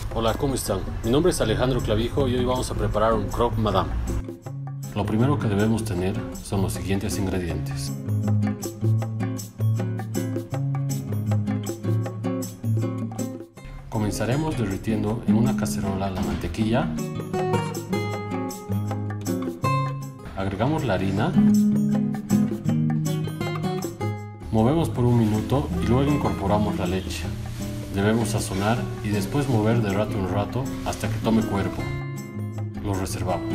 Hola, ¿cómo están? Mi nombre es Alejandro Clavijo y hoy vamos a preparar un croque madame. Lo primero que debemos tener son los siguientes ingredientes. Comenzaremos derritiendo en una cacerola la mantequilla. Agregamos la harina. Movemos por un minuto y luego incorporamos la leche. Debemos sazonar y después mover de rato en rato hasta que tome cuerpo. Lo reservamos.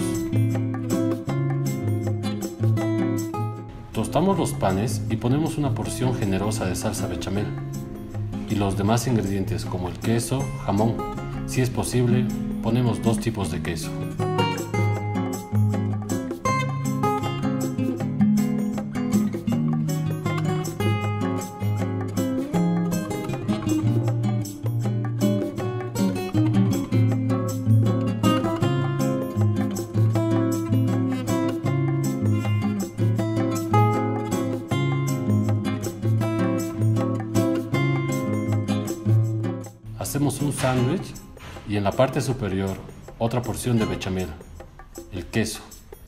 Tostamos los panes y ponemos una porción generosa de salsa bechamel. Y los demás ingredientes como el queso, jamón. Si es posible, ponemos 2 tipos de queso. Hacemos un sándwich y en la parte superior otra porción de bechamel, el queso.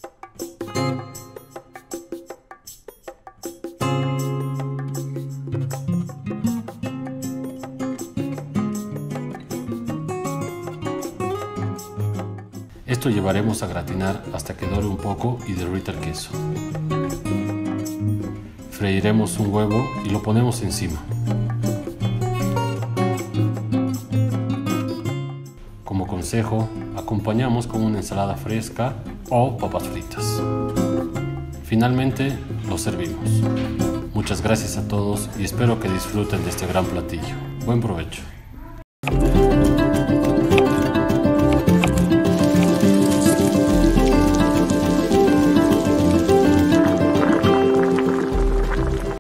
Esto llevaremos a gratinar hasta que dore un poco y derrita el queso. Freiremos un huevo y lo ponemos encima. Como consejo, acompañamos con una ensalada fresca o papas fritas. Finalmente, lo servimos. Muchas gracias a todos y espero que disfruten de este gran platillo. Buen provecho.